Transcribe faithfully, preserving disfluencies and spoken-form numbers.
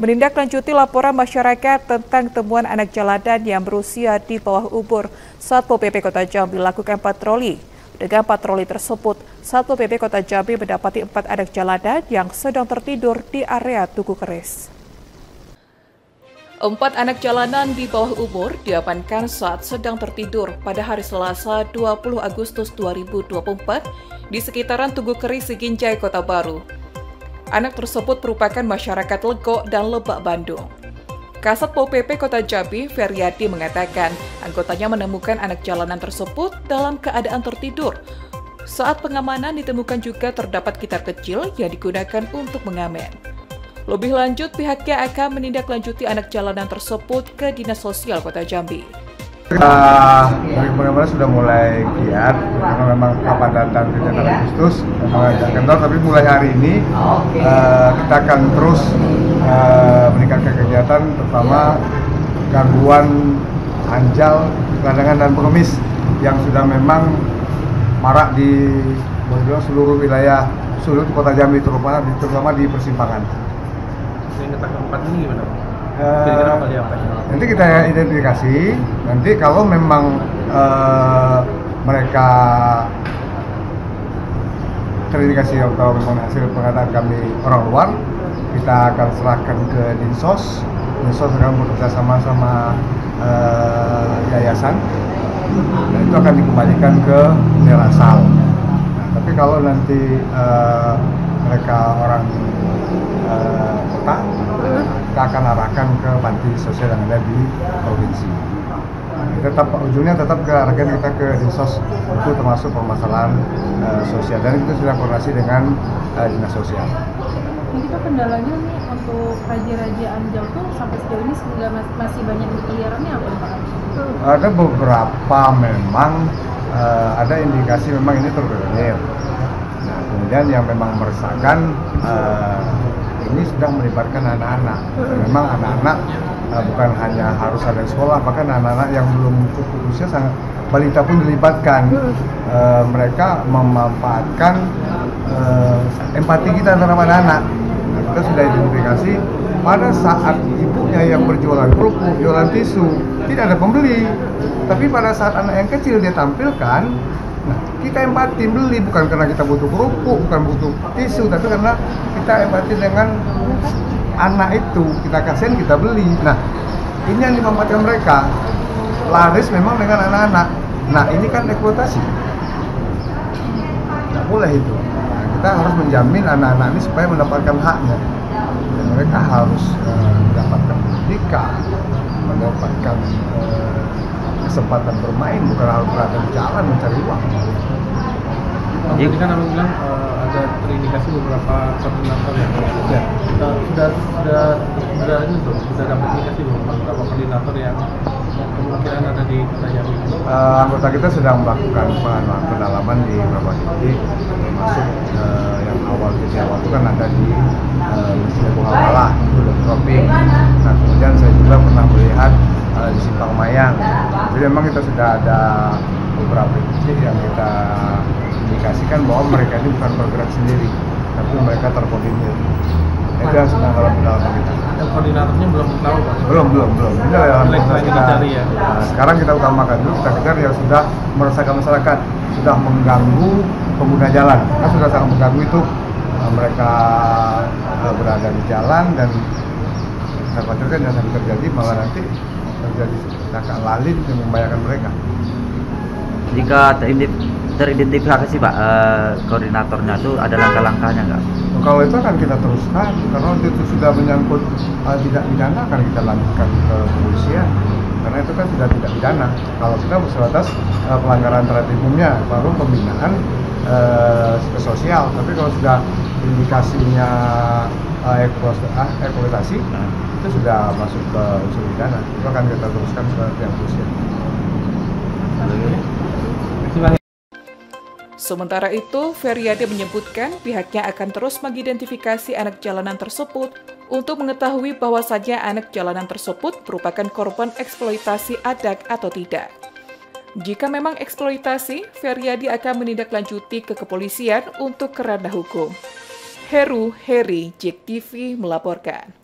Menindaklanjuti laporan masyarakat tentang temuan anak jalanan yang berusia di bawah umur, Satpol P P Kota Jambi lakukan patroli. Dengan patroli tersebut, Satpol P P Kota Jambi mendapati empat anak jalanan yang sedang tertidur di area Tugu Keris. Empat anak jalanan di bawah umur diamankan saat sedang tertidur pada hari Selasa dua puluh Agustus dua ribu dua puluh empat di sekitaran Tugu Keris, Ginjai, Kota Baru. Anak tersebut merupakan masyarakat Legok dan Lebak, Bandung. Kasat Pol P P Kota Jambi, Feryadi, mengatakan anggotanya menemukan anak jalanan tersebut dalam keadaan tertidur. Saat pengamanan ditemukan juga terdapat gitar kecil yang digunakan untuk mengamen. Lebih lanjut, pihaknya akan menindaklanjuti anak jalanan tersebut ke Dinas Sosial Kota Jambi. Uh, dari kemarin sudah mulai giat karena memang kepadatan di tanggal Agustus memang agak kendor, tapi mulai hari ini uh, kita akan terus uh, meningkatkan kegiatan, terutama gangguan anjal, gelandangan dan pengemis yang sudah memang marak di seluruh wilayah seluruh Kota Jambi, terutama di, terutama di persimpangan. Yang keempat ini gimana? Uh, nanti kita identifikasi, nanti kalau memang uh, mereka terindikasi atau memang hasil pengataan kami orang luar, kita akan serahkan ke Dinsos. Dinsos akan bekerja sama sama uh, yayasan, dan itu akan dikembalikan ke daerah asal. Nah, tapi kalau nanti uh, mereka orang uh, kota, kita akan arahkan ke panti sosial yang ada di provinsi. Tetap ujungnya tetap ke arahkan kita ke Dinsos, itu termasuk permasalahan uh, sosial, dan itu sudah koordinasi dengan uh, dinas sosial. Ini kita kendalanya nih untuk raja-raja anjal tuh sampai sejauh ini sehingga masih banyak dipeliharaannya apa Pak? Ada beberapa memang uh, ada indikasi memang ini terorganisir. Nah, kemudian yang memang meresahkan uh, ini sedang melibatkan anak-anak. Memang anak-anak uh, bukan hanya harus ada sekolah, bahkan anak-anak yang belum cukup usia, sangat balita pun dilibatkan. Uh, mereka memanfaatkan uh, empati kita terhadap anak-anak. Nah, kita sudah identifikasi pada saat ibunya yang berjualan kerupuk, jualan tisu, tidak ada pembeli. Tapi pada saat anak yang kecil dia tampilkan, nah, kita empati beli, bukan karena kita butuh kerupuk, bukan butuh tisu, tapi karena kita empati dengan anak itu, kita kasihan, kita beli. Nah, ini yang dimanfaatkan mereka. Laris memang dengan anak-anak. Nah, ini kan eksploitasi. Tidak boleh itu. Nah, kita harus menjamin anak-anak ini supaya mendapatkan haknya. Dan mereka harus uh, mendapatkan pendidikan, mendapatkan uh, kesempatan bermain, bukan harus berada di jalan mencari uang. Jadi kan Abang bilang uh, ada terindikasi beberapa koordinator yang ya, uh, sudah sudah sudah ini tuh sudah dapat indikasi beberapa koordinator yang kemungkinan ada di Kota Jambi. Uh, anggota kita sedang melakukan pendalaman di beberapa titik, termasuk uh, yang awal titik awal itu kan ada di uh, Masjid Buhalala, itu udah dropping. Nah, kemudian saya juga pernah melihat uh, di Simpang Mayang. Jadi memang kita sudah ada beberapa titik yang kita indikasikan bahwa mereka ini bukan bergerak sendiri, tapi mereka terkoordinir. Itu yang sedang dalam pendalaman kita. Dan koordinatornya belum tahu Pak? Belum, belum, belum. Ini dalam proses kita cari ya. Nah, sekarang kita utamakan dulu, kita kejar yang sudah meresahkan masyarakat, sudah mengganggu pengguna jalan. Kan sudah sangat mengganggu itu, mereka berada di jalan, dan saya khawatirkan yang sampai terjadi malah nanti terjadi kecelakaan lalin yang membahayakan mereka. Jika teridentifikasi Pak, eh, koordinatornya itu ada langkah-langkahnya nggak? Kalau itu akan kita teruskan, karena itu sudah menyangkut uh, tidak pidana, akan kita lanjutkan ke kepolisian, karena itu kan sudah tidak pidana. Kalau kita bersebatas uh, pelanggaran terhadap umumnya, baru pembinaan uh, ke sosial. Tapi kalau sudah indikasinya uh, eksploitasi, nah, itu sudah masuk ke unsur pidana. Itu akan kita teruskan ke pihak kepolisian. Sementara itu, Feryadi menyebutkan pihaknya akan terus mengidentifikasi anak jalanan tersebut untuk mengetahui bahwasannya anak jalanan tersebut merupakan korban eksploitasi anak atau tidak. Jika memang eksploitasi, Feryadi akan menindaklanjuti ke kepolisian untuk kerana hukum. Heru Heri, J E K T V melaporkan.